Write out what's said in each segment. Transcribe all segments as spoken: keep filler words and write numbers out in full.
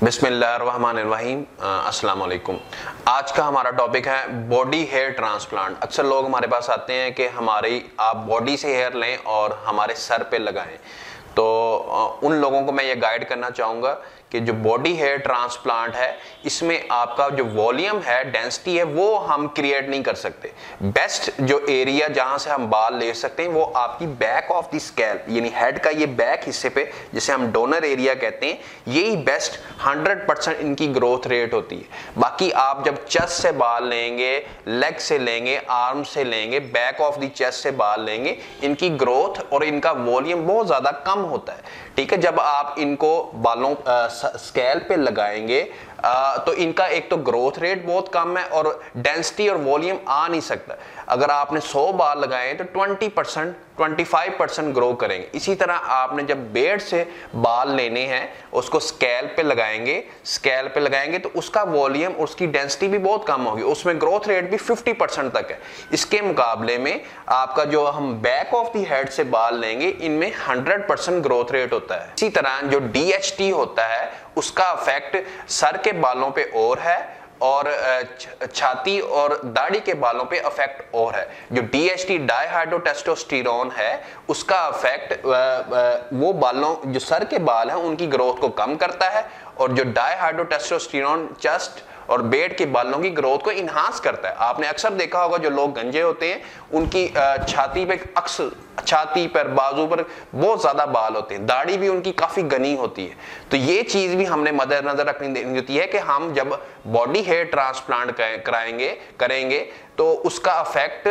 बिस्मिल्लाहिर्रहमानिर्रहीम। अस्सलाम वालेकुम। आज का हमारा टॉपिक है बॉडी हेयर ट्रांसप्लांट। अक्सर लोग हमारे पास आते हैं कि हमारी आप बॉडी से हेयर लें और हमारे सर पे लगाएं, तो उन लोगों को मैं ये गाइड करना चाहूँगा कि जो बॉडी हेयर ट्रांसप्लांट है इसमें आपका जो वॉल्यूम है, डेंसिटी है, वो हम क्रिएट नहीं कर सकते। बेस्ट जो एरिया जहाँ से हम बाल ले सकते हैं वो आपकी बैक ऑफ द स्कैल्प, यानी हेड का ये बैक हिस्से पे जिसे हम डोनर एरिया कहते हैं, यही बेस्ट हंड्रेड परसेंट इनकी ग्रोथ रेट होती है। बाकी आप जब चेस्ट से बाल लेंगे, लेग से लेंगे, आर्म से लेंगे, बैक ऑफ द चेस्ट से बाल लेंगे, इनकी ग्रोथ और इनका वॉल्यूम बहुत ज़्यादा कम होता है। ठीक है, जब आप इनको बालों स्कैल्प पे लगाएंगे आ, तो इनका एक तो ग्रोथ रेट बहुत कम है और डेंसिटी और वॉल्यूम आ नहीं सकता। अगर आपने सौ बाल लगाए तो ट्वेंटी परसेंट पच्चीस परसेंट ग्रो करेंगे। इसी तरह आपने जब बेड से बाल लेने हैं उसको स्कैल्प पे लगाएंगे स्कैल्प पे लगाएंगे तो उसका वॉल्यूम, उसकी डेंसिटी भी बहुत कम होगी, उसमें ग्रोथ रेट भी पचास परसेंट तक है। इसके मुकाबले में आपका जो हम बैक ऑफ द हेड से बाल लेंगे इनमें हंड्रेड परसेंट ग्रोथ रेट होता है। इसी तरह जो डी एच टी होता है उसका इफेक्ट सर के बालों पे और है और छाती और दाढ़ी के बालों पे इफेक्ट और है। जो डी एच टी डाइहाइड्रोटेस्टोस्टेरोन है उसका इफेक्ट वो बालों, जो सर के बाल हैं उनकी ग्रोथ को कम करता है, और जो डाइहाइड्रोटेस्टोस्टेरोन चेस्ट और बेड के बालों की ग्रोथ को इन्हांस करता है। आपने अक्सर देखा होगा जो लोग गंजे होते हैं उनकी छाती पे अक्सर छाती पर, बाजू पर बहुत ज्यादा बाल होते हैं, दाढ़ी भी उनकी काफी घनी होती है। तो ये चीज भी हमने मद्देनजर रखनी होती है कि हम जब बॉडी हेयर ट्रांसप्लांट कराएंगे करेंगे तो उसका इफेक्ट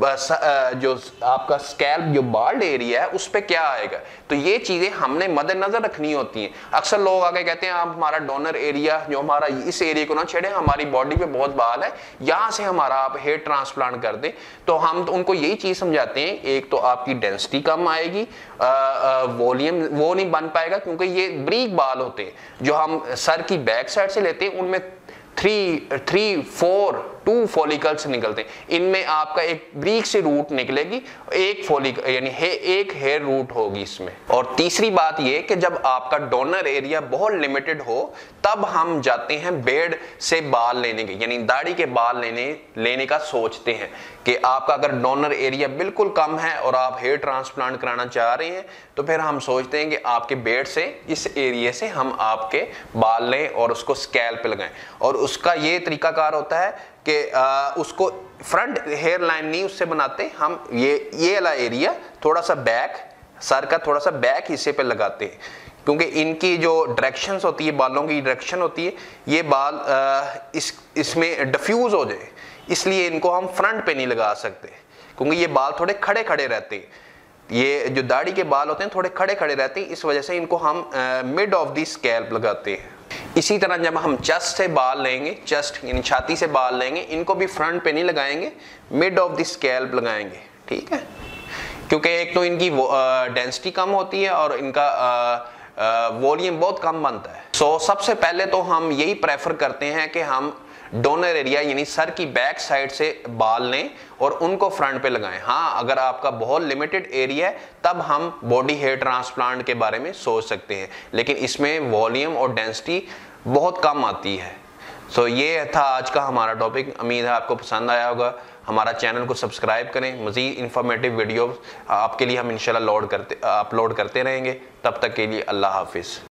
जो आपका स्कैल्प, जो बाल्ड एरिया है उस पर क्या आएगा। तो ये चीजें हमने मद्देनजर रखनी होती हैं। अक्सर लोग आके कहते हैं आप हमारा डोनर एरिया, जो हमारा इस एरिया को ना छेड़े, हमारी बॉडी पे बहुत बाल है, यहाँ से हमारा आप हेयर ट्रांसप्लांट कर दें। तो हम तो उनको यही चीज समझाते हैं, एक तो आपकी डेंसिटी कम आएगी, वॉल्यूम वो नहीं बन पाएगा क्योंकि ये ब्रीक बाल होते हैं जो हम सर की बैक साइड से लेते हैं, उनमें three three four two follicles निकलते हैं। इनमें आपका एक ब्रीक से रूट निकलेगी, एक फॉलिकल यानी हे, एक हेयर रूट होगी इसमें। और तीसरी बात ये कि जब आपका डोनर एरिया बहुत लिमिटेड हो तब हम जाते हैं बेड से बाल लेने के, यानी दाढ़ी के बाल लेने लेने का सोचते हैं कि आपका अगर डोनर एरिया बिल्कुल कम है और आप हेयर ट्रांसप्लांट कराना चाह रहे हैं तो फिर हम सोचते हैं कि आपके बेड से, इस एरिया से हम आपके बाल लें और उसको स्कैल्प पे लगाएं। और उसका ये तरीकाकार होता है कि आ, उसको फ्रंट हेयर लाइन नहीं उससे बनाते हम, ये ये वाला एरिया थोड़ा सा बैक, सर का थोड़ा सा बैक हिस्से पे लगाते हैं, क्योंकि इनकी जो डायरेक्शंस होती है, बालों की डायरेक्शन होती है, ये बाल आ, इस इसमें डिफ्यूज हो जाए, इसलिए इनको हम फ्रंट पे नहीं लगा सकते क्योंकि ये बाल थोड़े खड़े खड़े रहते हैं। ये जो दाढ़ी के बाल होते हैं थोड़े खड़े खड़े रहते हैं, इस वजह से इनको हम मिड ऑफ द स्कैल्प लगाते हैं। इसी तरह जब हम चेस्ट से बाल लेंगे, चेस्ट यानी छाती से बाल लेंगे, इनको भी फ्रंट पे नहीं लगाएंगे, मिड ऑफ द स्कैल्प लगाएंगे। ठीक है, क्योंकि एक तो इनकी डेंसिटी कम होती है और इनका वॉल्यूम बहुत कम बनता है। सो so, सबसे पहले तो हम यही प्रेफर करते हैं कि हम डोनर एरिया यानी सर की बैक साइड से बाल लें और उनको फ्रंट पे लगाएं। हाँ, अगर आपका बहुत लिमिटेड एरिया है तब हम बॉडी हेयर ट्रांसप्लांट के बारे में सोच सकते हैं, लेकिन इसमें वॉल्यूम और डेंसिटी बहुत कम आती है। सो ये था आज का हमारा टॉपिक। उम्मीद है आपको पसंद आया होगा। हमारा चैनल को सब्सक्राइब करें, मज़ीद इंफॉर्मेटिव वीडियो आपके लिए हम इंशाल्लाह लोड करते अपलोड करते रहेंगे। तब तक के लिए अल्लाह हाफिज़।